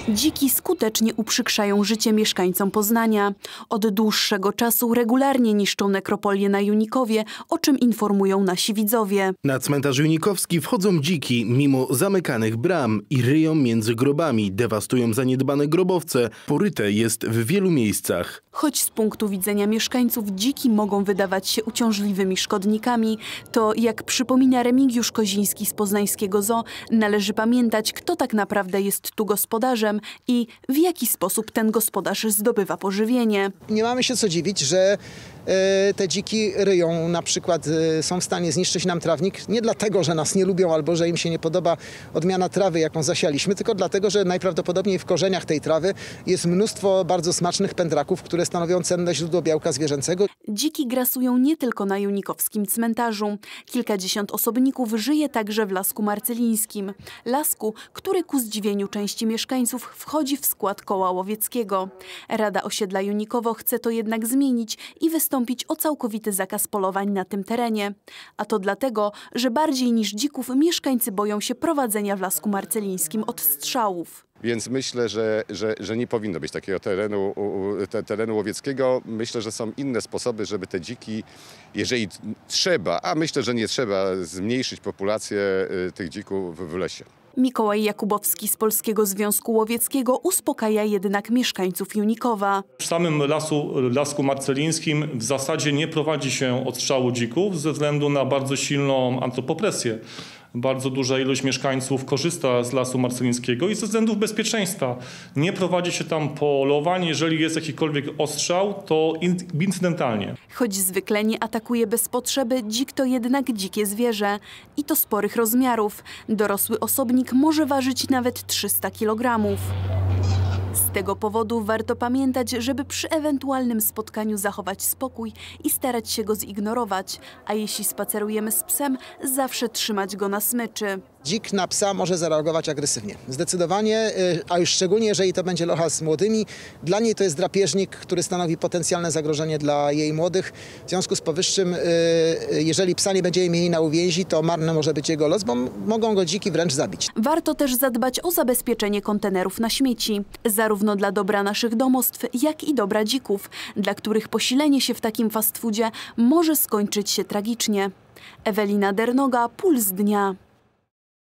Dziki skutecznie uprzykrzają życie mieszkańcom Poznania. Od dłuższego czasu regularnie niszczą nekropolię na Junikowie, o czym informują nasi widzowie. Na cmentarz junikowski wchodzą dziki mimo zamykanych bram i ryją między grobami, dewastują zaniedbane grobowce. Poryte jest w wielu miejscach. Choć z punktu widzenia mieszkańców dziki mogą wydawać się uciążliwymi szkodnikami, to jak przypomina Remigiusz Koziński z poznańskiego zoo, należy pamiętać, kto tak naprawdę jest tu gospodarzem i w jaki sposób ten gospodarz zdobywa pożywienie. Nie mamy się co dziwić, że te dziki ryją, na przykład są w stanie zniszczyć nam trawnik, nie dlatego, że nas nie lubią albo że im się nie podoba odmiana trawy, jaką zasialiśmy, tylko dlatego, że najprawdopodobniej w korzeniach tej trawy jest mnóstwo bardzo smacznych pędraków, które stanowią cenne źródło białka zwierzęcego. Dziki grasują nie tylko na junikowskim cmentarzu. Kilkadziesiąt osobników żyje także w Lasku Marcelińskim. Lasku, który ku zdziwieniu części mieszkańców wchodzi w skład koła łowieckiego. Rada Osiedla Junikowo chce to jednak zmienić i wystąpić o całkowity zakaz polowań na tym terenie. A to dlatego, że bardziej niż dzików mieszkańcy boją się prowadzenia w Lasku Marcelińskim odstrzałów. Więc myślę, że nie powinno być takiego terenu łowieckiego. Myślę, że są inne sposoby, żeby te dziki, jeżeli trzeba, a myślę, że nie trzeba, zmniejszyć populację tych dzików w lesie. Mikołaj Jakubowski z Polskiego Związku Łowieckiego uspokaja jednak mieszkańców Junikowa. W samym Lasku Marcelińskim w zasadzie nie prowadzi się odstrzału dzików ze względu na bardzo silną antropopresję. Bardzo duża ilość mieszkańców korzysta z Lasu Marcelińskiego i ze względów bezpieczeństwa nie prowadzi się tam polowań. Jeżeli jest jakikolwiek ostrzał, to incydentalnie. Choć zwykle nie atakuje bez potrzeby, dzik to jednak dzikie zwierzę. I to sporych rozmiarów. Dorosły osobnik może ważyć nawet 300 kg. Z tego powodu warto pamiętać, żeby przy ewentualnym spotkaniu zachować spokój i starać się go zignorować, a jeśli spacerujemy z psem, zawsze trzymać go na smyczy. Dzik na psa może zareagować agresywnie. Zdecydowanie, a już szczególnie jeżeli to będzie locha z młodymi. Dla niej to jest drapieżnik, który stanowi potencjalne zagrożenie dla jej młodych. W związku z powyższym, jeżeli psa nie będziemy mieli na uwięzi, to marny może być jego los, bo mogą go dziki wręcz zabić. Warto też zadbać o zabezpieczenie kontenerów na śmieci. Zarówno dla dobra naszych domostw, jak i dobra dzików, dla których posilenie się w takim fast foodzie może skończyć się tragicznie. Ewelina Dernoga, Puls Dnia.